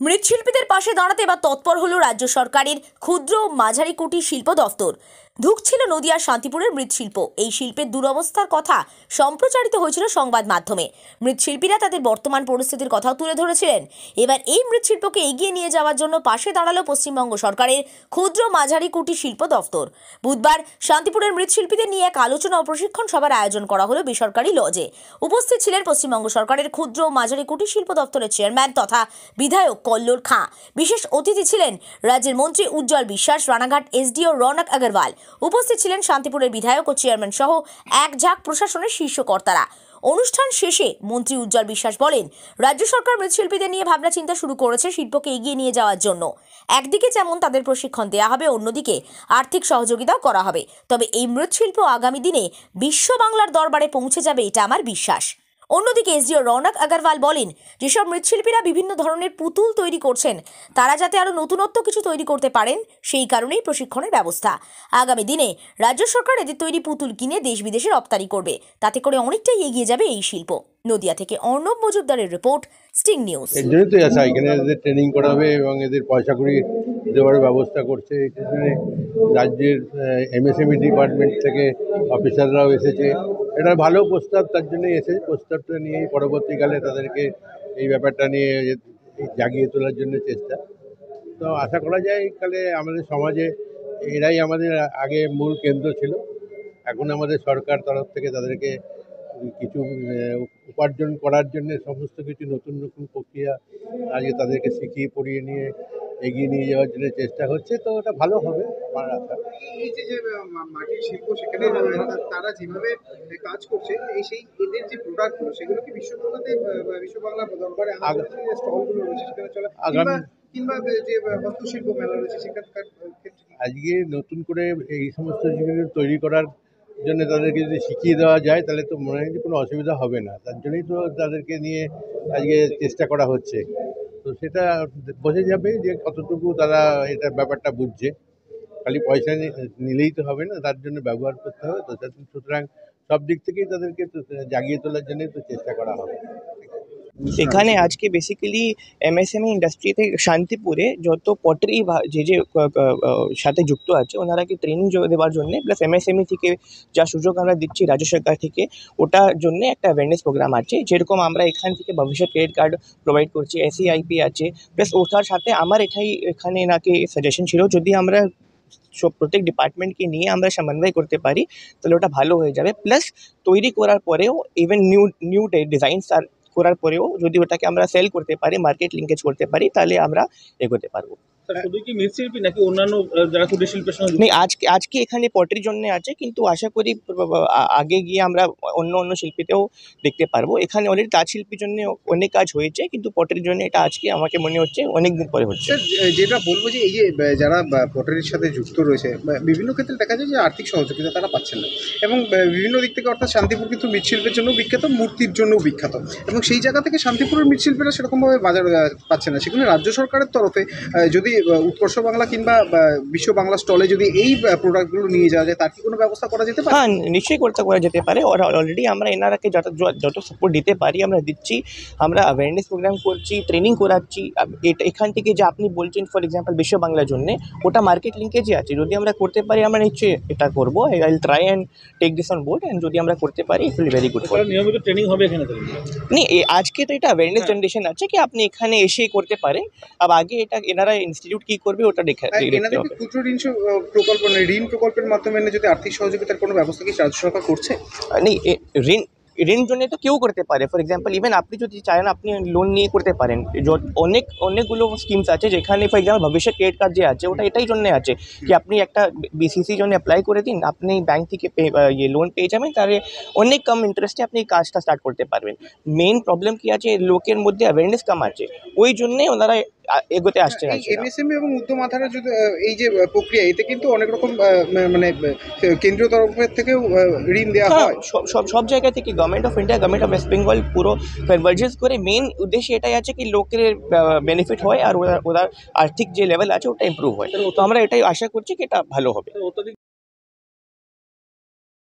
মৃৎশিল্পীদের পাশে দাঁড়াতে এবার তৎপর হলো রাজ্য সরকারের ক্ষুদ্র ও মাঝারি কুটির শিল্প দফতর। ধুঁকছিল নদিয়ার শান্তিপুরের মৃৎশিল্প। এই শিল্পের দুরবস্থার কথা সম্প্রচারিত হয়েছিল সংবাদ মাধ্যমে। মৃৎশিল্পীরা তাদের বর্তমান পরিস্থিতির কথাও তুলে ধরেছিলেন। এবার এই মৃৎশিল্পকে এগিয়ে নিয়ে যাওয়ার জন্য পাশে দাঁড়ালো পশ্চিমবঙ্গ সরকারের ক্ষুদ্র মাঝারি কুটির শিল্প দফতর। বুধবার শান্তিপুরের মৃৎশিল্পীদের নিয়ে এক আলোচনা ও প্রশিক্ষণ সভার আয়োজন করা হলো বেসরকারি লজে। উপস্থিত ছিলেন পশ্চিমবঙ্গ সরকারের ক্ষুদ্র ও মাঝারি কুটির শিল্প দফতরের চেয়ারম্যান তথা বিধায়ক কল্লোল খাঁ। বিশেষ অতিথি ছিলেন রাজ্যের মন্ত্রী উজ্জ্বল বিশ্বাস, রানাঘাট এসডিও রৌনক আগরওয়াল। উপস্থিত ছিলেন শান্তিপুরের বিধায়ক ও চেয়ারম্যান সহ এক ঝাঁক প্রশাসনের শীর্ষ কর্তারা। অনুষ্ঠান শেষে মন্ত্রী উজ্জ্বল বিশ্বাস বলেন, রাজ্য সরকার মৃৎশিল্পীদের নিয়ে ভাবনা চিন্তা শুরু করেছে শিল্পকে এগিয়ে নিয়ে যাওয়ার জন্য। একদিকে যেমন তাদের প্রশিক্ষণ দেওয়া হবে, অন্যদিকে আর্থিক সহযোগিতাও করা হবে। তবে এই মৃৎশিল্প আগামী দিনে বিশ্ব বাংলার দরবারে পৌঁছে যাবে, এটা আমার বিশ্বাস। অন্যদিকে এসডিও রৌনক আগরওয়াল বলেন, যেসব মৃৎশিল্পীরা বিভিন্ন ধরনের পুতুল তৈরি করছেন তারা যাতে আরও নতুনত্ব কিছু তৈরি করতে পারেন, সেই কারণেই প্রশিক্ষণের ব্যবস্থা। আগামী দিনে রাজ্য সরকার এদের তৈরি পুতুল কিনে দেশ বিদেশে রপ্তানি করবে, তাতে করে অনেকটাই এগিয়ে যাবে এই শিল্প। নদিয়া থেকে অর্ণব মজুমদারের রিপোর্ট, স্টিং নিউজ। এর জন্যই তো আসা, এখানে এদের ট্রেনিং করাবে এবং এদের পয়সা কড়ি দেওয়ার ব্যবস্থা করছে। এর জন্য রাজ্যের এমএসএমই ডিপার্টমেন্ট থেকে অফিসাররাও এসেছে। এটা ভালো প্রস্তাব, তার জন্যই এসেছে। প্রস্তাবটা নিয়েই পরবর্তীকালে তাদেরকে এই ব্যাপারটা নিয়ে জাগিয়ে তোলার জন্য চেষ্টা। তো আশা করা যায় কালে আমাদের সমাজে এরাই আমাদের আগে মূল কেন্দ্র ছিল। এখন আমাদের সরকার তরফ থেকে তাদেরকে কিছু উপার্জন করার জন্য সমস্ত কিছু নতুন নতুন প্রক্রিয়া আজকে তাদেরকে শিখিয়ে পড়িয়ে নিয়ে এগিয়ে নিয়ে যাওয়ার জন্য চেষ্টা হচ্ছে। তো ওটা ভালো হবে আমার আশা। এই যে মাটির শিল্প, সেখানে তারা যেভাবে কাজ করছে, সেই এদের যে প্রোডাক্টগুলো সেগুলো কি বিশ্ব বাংলার দরবারে স্টলগুলো রয়েছে সেখানে চলে, কিংবা যে হস্তশিল্প মেলা রয়েছে সেখানকার ক্ষেত্রে আজকে নতুন করে এই সমস্ত জিনিস তৈরি করার জন্য তাদেরকে যদি শিখিয়ে দেওয়া যায় তাহলে তো মনে হয় যে কোনো অসুবিধা হবে না। তার জন্যই তো তাদেরকে নিয়ে আজকে চেষ্টা করা হচ্ছে। তো সেটা বোঝা যাবে যে কতটুকু তারা এটা ব্যাপারটা বুঝছে। খালি পয়সা নিলেই তো হবে না, তার জন্য ব্যবহার করতে হবে। তো সুতরাং সব দিক থেকেই তাদেরকে জাগিয়ে তোলার জন্যই তো চেষ্টা করা হবে। এখানে আজকে বেসিক্যালি এমএসএমই ইন্ডাস্ট্রিতে শান্তিপুরে যত পটারি যে সাথে যুক্ত আছে ওনারাকে ট্রেনিং দেওয়ার জন্য, প্লাস এমএসএমই থেকে যা সুযোগ আমরা দিচ্ছি রাজ্য সরকার থেকে, ওটার জন্য একটা অ্যাওয়ারনেস প্রোগ্রাম আছে। যেরকম আমরা এখান থেকে ভবিষ্যৎ ক্রেডিট কার্ড প্রোভাইড করছি, এসইআইপি আছে, প্লাস ওটার সাথে আমার এখানে এনাকে সাজেশন ছিল যদি আমরা প্রত্যেক ডিপার্টমেন্টকে নিয়ে আমরা সমন্বয় করতে পারি তাহলে ওটা ভালো হয়ে যাবে। প্লাস তৈরি করার পরেও ইভেন নিউ ডিজাইনস করার পরেও যদি ওটাকে আমরা সেল করতে পারি, মার্কেট লিঙ্কেজ করতে পারি, তাহলে আমরা এগোতে পারবো। শুধু কি মৃৎশিল্পী নাকি অন্যান্য যারা কুটির শিল্পের সঙ্গে? নেই, আজকে এখানে পটারির জন্য আছে, কিন্তু আশা করি আগে গিয়ে আমরা অন্য শিল্পীতেও দেখতে পারবো। এখানে অলরেডি তাঁত শিল্পীর জন্য অনেক কাজ হয়েছে, কিন্তু পটারির জন্য এটা আজকে আমাকে মনে হচ্ছে অনেক দিন পরে হচ্ছে। যেটা বলবো যে এই যে যারা পটারির সাথে যুক্ত রয়েছে, বিভিন্ন ক্ষেত্রে দেখা যায় যে আর্থিক সহযোগিতা তারা পাচ্ছেন না, এবং বিভিন্ন দিক থেকে, অর্থাৎ শান্তিপুর কিন্তু মৃৎশিল্পের জন্য বিখ্যাত, মূর্তির জন্যও বিখ্যাত, এবং সেই জায়গা থেকে শান্তিপুরের মৃৎশিল্পীরা সেরকমভাবে বাজার পাচ্ছে না। সেখানে রাজ্য সরকারের তরফে যদি উৎকর্ষ বাংলা কিংবা বিশ্ব বাংলা স্টলে যদি এই প্রোডাক্টগুলো নিয়ে যাওয়া যায়, তার কি কোনো ব্যবস্থা করা যেতে পারে? হ্যাঁ, নিশ্চয়ই করা যেতে পারে। অলরেডি আমরা এনারাকে যত সাপোর্ট দিতে পারি আমরা দিচ্ছি। আমরা অ্যাওয়ারনেস প্রোগ্রাম করছি, ট্রেনিং করাচ্ছি। এখান থেকে যে আপনি বলছেন ফর এক্সাম্পল বিশ্ব বাংলার জন্য, ওটা মার্কেট লিঙ্কেজই আছে। যদি আমরা করতে পারি আমরা নিশ্চয়ই এটা করবো। I will try and take this on board, and যদি আমরা করতে পারি ইট উইল ভেরি গুড। নিয়মিত ট্রেনিং হবে এখানে? নেই, আজকে তো এটা অ্যাওয়ারনেস জেনারেশন আছে কি আপনি এখানে এসে করতে পারেন। আগে এটা এনারা ইনস্টিটিউট কি করবে ওটা দেখতে হবে। ক্ষুদ্র ঋণ প্রকল্প, ঋণ প্রকল্পের মাধ্যমে যদি আর্থিক সহযোগিতার কোনো ব্যবস্থা কি রাজ্য সরকার করছে? নেই, ঋণ জন্য তো কেউ করতে পারে। ফর এক্সাম্পল ইভেন আপনি যদি চান আপনি লোন নিয়ে করতে পারেন। অনেকগুলো স্কিমস আছে যেখানে ফর এক্সাম্পল ভবিষ্যৎ ক্রেডিট কার্ড যে আছে ওটা এটাই জন্য আছে কি আপনি একটা বিসিসি জন্য অ্যাপ্লাই করে দিন, আপনি ব্যাংক থেকে লোন পেয়ে যাবেন, তাহলে অনেক কম ইন্টারেস্টে আপনি কাজটা স্টার্ট করতে পারবেন। মেইন প্রবলেম কি আছে, লোকের মধ্যে অ্যাওয়ারনেস কম আছে, ওই জন্যে ওনারা এগোতে আসছে না। এমএসএমই এবং উদ্যম আধারের যদি এই যে প্রক্রিয়া, এতে কিন্তু অনেক রকম মানে কেন্দ্রীয় তরফের থেকেও ঋণ দেওয়া হয়। সব জায়গা থেকে government of India, government of West Bengal পুরো কনভার্জেন্স করে মেইন উদ্দেশ্য এটাই আছে কি লোকের বেনিফিট হয় আর ওদের আর্থিক যে লেভেল আছে ওটা ইম্প্রুভ হয়। তো আমরা এটাই আশা করছি কি এটা ভালো হবে।